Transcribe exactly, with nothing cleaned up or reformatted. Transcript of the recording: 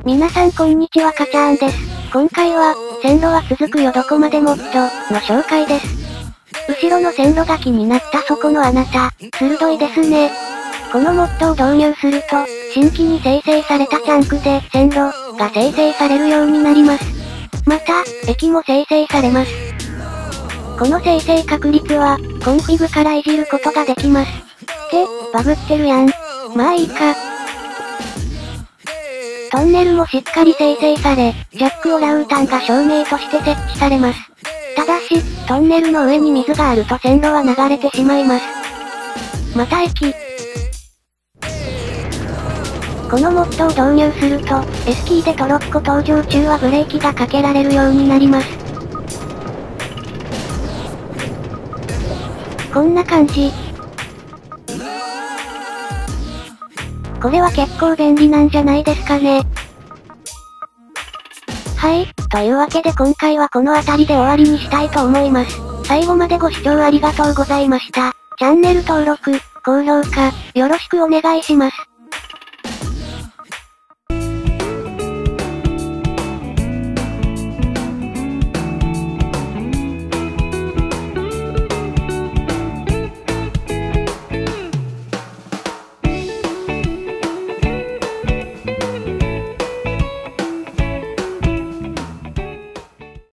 皆さんこんにちは、かちゃーんです。今回は、線路は続くよどこまでもっと、の紹介です。後ろの線路が気になったそこのあなた、鋭いですね。このモッドを導入すると、新規に生成されたチャンクで、線路、が生成されるようになります。また、駅も生成されます。この生成確率は、コンフィグからいじることができます。って、バグってるやん。まあいいか。トンネルもしっかり生成され、ジャックオラウータンが照明として設置されます。ただし、トンネルの上に水があると線路は流れてしまいます。また駅。このモッドを導入すると、S キーでトロッコ登場中はブレーキがかけられるようになります。こんな感じ。これは結構便利なんじゃないですかね。はい、というわけで今回はこの辺りで終わりにしたいと思います。最後までご視聴ありがとうございました。チャンネル登録、高評価、よろしくお願いします。